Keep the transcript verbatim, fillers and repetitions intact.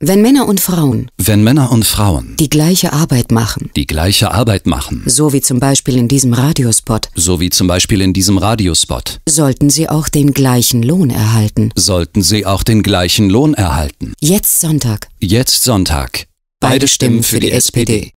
Wenn Männer und Frauen Wenn Männer und Frauen die gleiche Arbeit machen, die gleiche Arbeit machen, so wie zum Beispiel in diesem Radiospot, so wie zum Beispiel in diesem Radiospot, sollten sie auch den gleichen Lohn erhalten. sollten sie auch den gleichen Lohn erhalten. Jetzt Sonntag. Jetzt Sonntag. Beide Stimmen für die S P D.